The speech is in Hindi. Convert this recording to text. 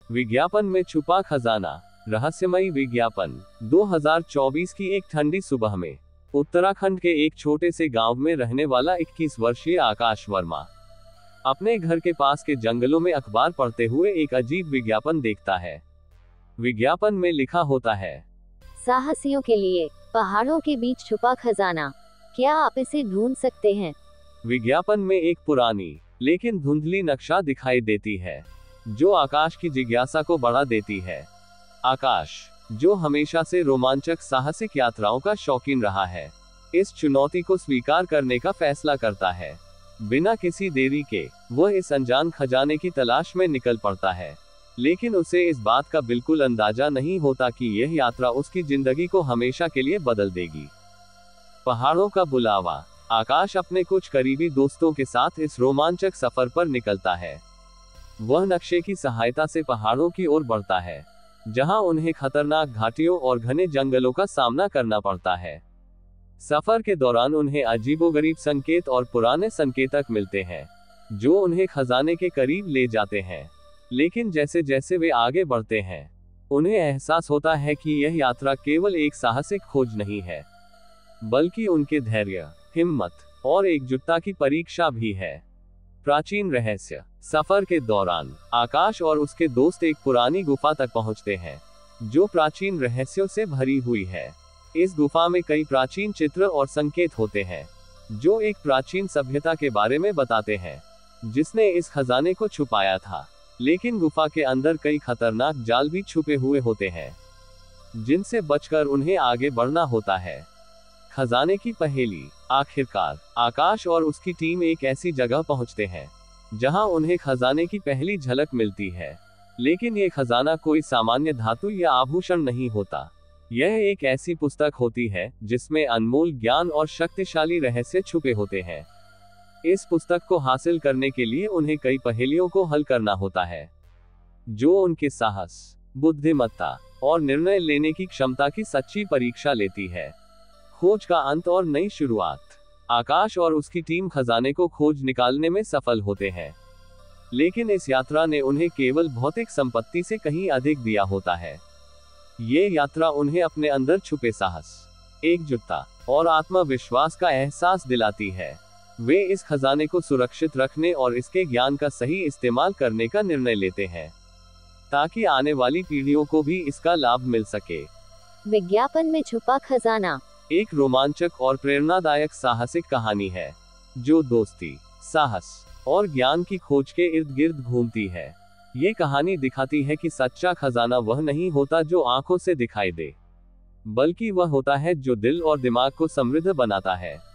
विज्ञापन में छुपा खजाना। रहस्यमयी विज्ञापन। 2024 की एक ठंडी सुबह में उत्तराखंड के एक छोटे से गांव में रहने वाला 21 वर्षीय आकाश वर्मा अपने घर के पास के जंगलों में अखबार पढ़ते हुए एक अजीब विज्ञापन देखता है। विज्ञापन में लिखा होता है, साहसियों के लिए पहाड़ों के बीच छुपा खजाना, क्या आप इसे ढूंढ सकते हैं? विज्ञापन में एक पुरानी लेकिन धुंधली नक्शा दिखाई देती है, जो आकाश की जिज्ञासा को बढ़ा देती है। आकाश, जो हमेशा से रोमांचक साहसिक यात्राओं का शौकीन रहा है, इस चुनौती को स्वीकार करने का फैसला करता है। बिना किसी देरी के वह इस अनजान खजाने की तलाश में निकल पड़ता है, लेकिन उसे इस बात का बिल्कुल अंदाजा नहीं होता कि यह यात्रा उसकी जिंदगी को हमेशा के लिए बदल देगी। पहाड़ों का बुलावा। आकाश अपने कुछ करीबी दोस्तों के साथ इस रोमांचक सफर पर निकलता है। वह नक्शे की सहायता से पहाड़ों की ओर बढ़ता है, जहां उन्हें खतरनाक घाटियों और घने जंगलों का सामना करना पड़ता है। सफर के दौरान उन्हें अजीबोगरीब संकेत और पुराने संकेतक मिलते हैं, जो उन्हें खजाने के करीब ले जाते हैं। लेकिन जैसे जैसे वे आगे बढ़ते हैं, उन्हें एहसास होता है कि यह यात्रा केवल एक साहसिक खोज नहीं है, बल्कि उनके धैर्य, हिम्मत और एकजुटता की परीक्षा भी है। प्राचीन रहस्य। सफर के दौरान आकाश और उसके दोस्त एक पुरानी गुफा तक पहुंचते हैं, जो प्राचीन रहस्यों से भरी हुई है। इस गुफा में कई प्राचीन चित्र और संकेत होते हैं, जो एक प्राचीन सभ्यता के बारे में बताते हैं, जिसने इस खजाने को छुपाया था। लेकिन गुफा के अंदर कई खतरनाक जाल भी छुपे हुए होते हैं, जिनसे बचकर उन्हें आगे बढ़ना होता है। खजाने की पहेली। आखिरकार आकाश और उसकी टीम एक ऐसी जगह पहुंचते हैं, जहां उन्हें खजाने की पहली झलक मिलती है। लेकिन ये खजाना कोई सामान्य धातु या आभूषण नहीं होता। यह एक ऐसी पुस्तक होती है जिसमें अनमोल ज्ञान और शक्तिशाली रहस्य छुपे होते हैं। इस पुस्तक को हासिल करने के लिए उन्हें कई पहेलियों को हल करना होता है, जो उनके साहस, बुद्धिमत्ता और निर्णय लेने की क्षमता की सच्ची परीक्षा लेती है। खोज का अंत और नई शुरुआत। आकाश और उसकी टीम खजाने को खोज निकालने में सफल होते हैं, लेकिन इस यात्रा ने उन्हें केवल भौतिक संपत्ति से कहीं अधिक दिया होता है। ये यात्रा उन्हें अपने अंदर छुपे साहस, एकजुटता और आत्मविश्वास का एहसास दिलाती है। वे इस खजाने को सुरक्षित रखने और इसके ज्ञान का सही इस्तेमाल करने का निर्णय लेते हैं, ताकि आने वाली पीढ़ियों को भी इसका लाभ मिल सके। विज्ञापन में छुपा खजाना एक रोमांचक और प्रेरणादायक साहसिक कहानी है, जो दोस्ती, साहस और ज्ञान की खोज के इर्द गिर्द घूमती है। ये कहानी दिखाती है कि सच्चा खजाना वह नहीं होता जो आंखों से दिखाई दे, बल्कि वह होता है जो दिल और दिमाग को समृद्ध बनाता है।